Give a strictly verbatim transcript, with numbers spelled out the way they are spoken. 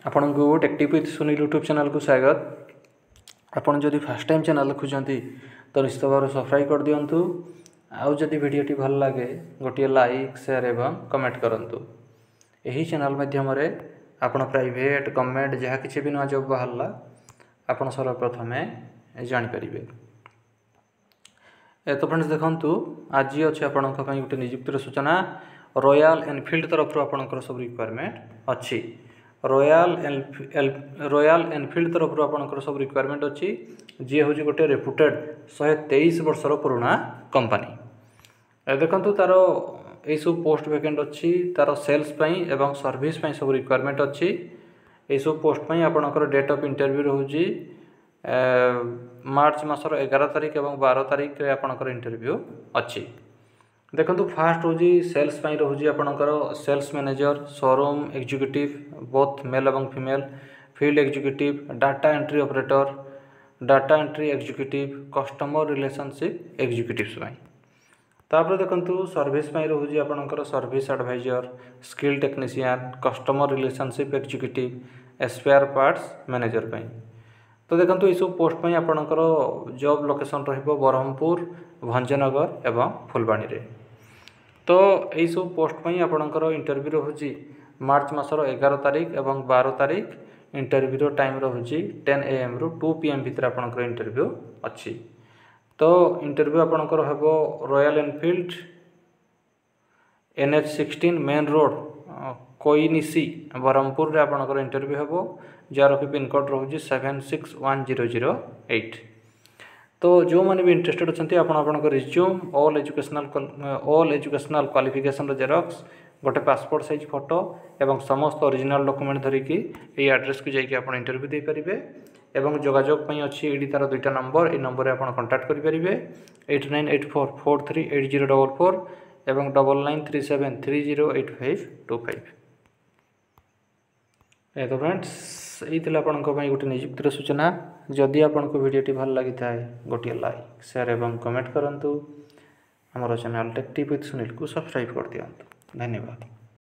आपण को टेक्टिव विथ सुनील यूट्यूब चैनल को स्वागत। आपण जदि फर्स्ट टाइम चैनल देखुंती तो निश्चित भाव सब्सक्राइब कर दिंतु। आउ जदि वीडियोटी भल लगे गोटे लाइक शेयर एवं कमेंट करंतु। यही चैनल माध्यम आपण प्राइवेट गवर्नमेंट जहाँ किसी भी नुआ जॉब बाहरला आपण सर्वप्रथम जानीपर। तो फ्रेंड्स देखंतु आज अच्छे आपण गोटे नियुक्तिर सूचना रॉयल एनफील्ड तरफ आपणकर सब रिक्वायरमेंट अच्छी। रॉयल रॉयल एनफील्ड तरफ आपणकर सब रिक्वायरमेंट अच्छी जी हूँ गोटे रेपुटेड शहे तेईस वर्षर पुराना कंपनी। देखंतु तार यही सब पोस्ट वैकेंट अच्छी तार सेल्स एवं सर्विस सब रिक्वायरमेंट अच्छी। यही सब पोस्ट आपणकर डेट ऑफ इंटरव्यू रोचे मार्च मासर एगार तारिख और बारह तारिख रे आपणकर इंटरव्यू अच्छी। देखंतु फास्ट हूँ सेल्स रोचे आपणकर sales manager showroom executive both male एवं female field executive data entry operator data entry executive customer relationship executive. तापर देखंतु सर्विस रोचे आपणकर service advisor skill technician customer relationship executive spare parts manager. तो देखंतु ये पोस्ट आपणकर जॉब लोकेशन रहिबो ब्रह्मपुर भंजनगर एवं फुलबाणी रे। तो यही सब पोस्ट आपणकर इंटरव्यू रोचे मार्च मासर एगार तारिख और बारह तारिख। इंटरव्यू टाइम रोचे टेन ए एम रु टू पी एम भितर आपणकर इंटरव्यू अच्छी। तो इंटरव्यू आपणकर हेबो Royal Enfield N H sixteen main road Konisi Brahmapur रे आपणकर इंटरव्यू हेबो जार कि पिनकोड रोचे seven six one zero zero eight. तो जो मैंने भी इंटरेस्टेड अच्छा आप resume all educational all educational qualification xerox गोटे पासपोर्ट साइज फोटो एवं समस्त ओरिजिनल डॉक्यूमेंट धरिकी ये एड्रेस को जाकि आप इंटरव्यू दे पारिबे। एवं जोगाजोग अच्छी ये तार दुईटा नंबर ये नंबर आप कांटेक्ट करेंगे eight nine eight four four three eight zero double four एवं double nine three seven three zero eight five two five. तो फ्रेंड्स ये आपण गोटे नियुक्तिर सूचना। जदि आपण को वीडियोटी भल लगी थाए गोटे लाइक शेयर एवं कमेंट करंतु। हमर चैनल टेक्टिव विथ सुनील को सब्सक्राइब कर दियंतु। धन्यवाद।